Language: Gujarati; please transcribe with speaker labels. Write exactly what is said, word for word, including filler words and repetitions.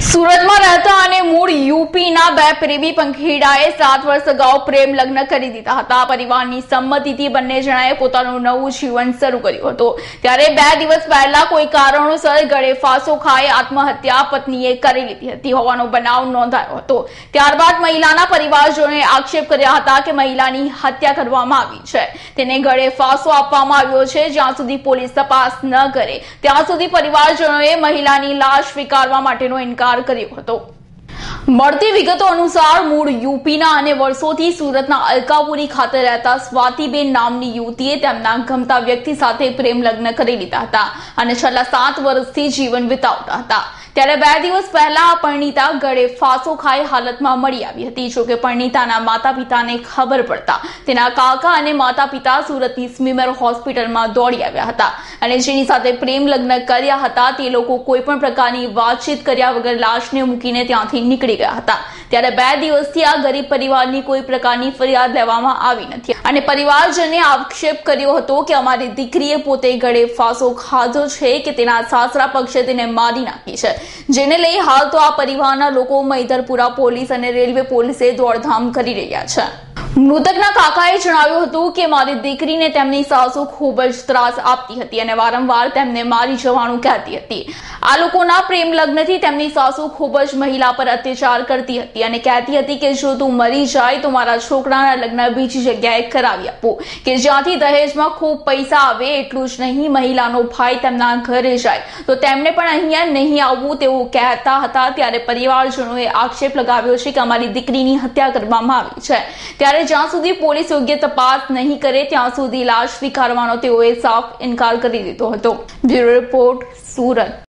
Speaker 1: સુરતમાં રહેતા અને મૂળ યુપીના બે પ્રેમી પંખીડાએ સાત વર્ષ અગાઉ પ્રેમ લગ્ન કરી દીધા હતા. પરિવારની સંમતિથી બંને જણાએ પોતાનું નવું જીવન શરૂ કર્યું હતું. ત્યારે બે દિવસ પહેલા કોઈ કારણોસર ગળે ફાંસો ખાઈ આત્મહત્યા પત્નીએ કરી લીધી હતી હોવાનો બનાવ નોંધાયો હતો. ત્યારબાદ મહિલાના પરિવારજનોએ આક્ષેપ કર્યા હતા કે મહિલાની હત્યા કરવામાં આવી છે, તેને ગળે ફાંસો આપવામાં આવ્યો છે. જ્યાં સુધી પોલીસ તપાસ ન કરે ત્યાં સુધી પરિવારજનોએ મહિલાની લાશ સ્વીકારવા માટેનો ઇનકાર કર્યો હતો. મળતી વિગતો અનુસાર મૂળ યુપીના અને વર્ષોથી સુરતના અલકાપુરી ખાતે રહેતા સ્વાતિબેન નામની યુવતીએ તેમના ગમતા વ્યક્તિ સાથે પ્રેમ લગ્ન કરી લીધા હતા અને છેલ્લા સાત વર્ષથી જીવન વિતાવતા હતા. ત્યારે બે દિવસ પહેલા પરિણીતા ગળે ફાંસો ખાઈ હાલતમાં મળી આવી હતી. જોકે પરિણીતાના માતા પિતાને ખબર પડતા તેના કાકા અને માતા પિતા સુરતની સ્મીમેર હોસ્પિટલમાં દોડી આવ્યા હતા અને જેની સાથે પ્રેમ લગ્ન કર્યા હતા તે લોકો કોઈ પણ પ્રકારની વાતચીત કર્યા વગર લાશને મૂકીને ત્યાંથી નીકળી ગયા હતા. ત્યારે બે દિવસથી આ ગરીબ પરિવારની કોઈ પ્રકારની ફરિયાદ લેવામાં આવી નથી અને પરિવારજને આક્ષેપ કર્યો હતો કે અમારી દીકરીએ પોતે ગળે ફાંસો ખાધો છે કે તેના સાસરા પક્ષે તેને મારી નાખી છે, જેને લઈ હાલ તો આ પરિવારના લોકો મૈદરપુરા પોલીસ અને રેલવે પોલીસે દોડધામ કરી રહ્યા છે. મૃતકના કાકાએ જણાવ્યું હતું કે મારી દીકરીને તેમની સાસુ ખૂબ જ ત્રાસ આપતી હતી અને વારંવાર તેમને મારી જવાનું કહેતી હતી. આ લોકોના પ્રેમ લગ્નથી તેમની સાસુ ખૂબ જ મહિલા પર અત્યાચાર કરતી હતી અને કહેતી હતી કે જો તું મરી જાય તો મારા છોકરાના લગ્ન બીજી જગ્યાએ કરાવી આપું કે જ્યાંથી દહેજમાં ખૂબ પૈસા આવે. એટલું જ નહીં, મહિલાનો ભાઈ તેમના ઘરે જાય તો તેમને પણ અહીંયા નહીં આવવું તેવું કહેતા હતા. ત્યારે પરિવારજનોએ આક્ષેપ લગાવ્યો છે કે અમારી દીકરીની હત્યા કરવામાં આવી છે. ત્યારે જ્યાં સુધી પોલીસ યોગ્ય તપાસ નહીં કરે ત્યાં સુધી લાશ સ્વીકારવાનો તેઓએ સાફ ઇનકાર કરી દીધો હતો. Bureau report, Surat.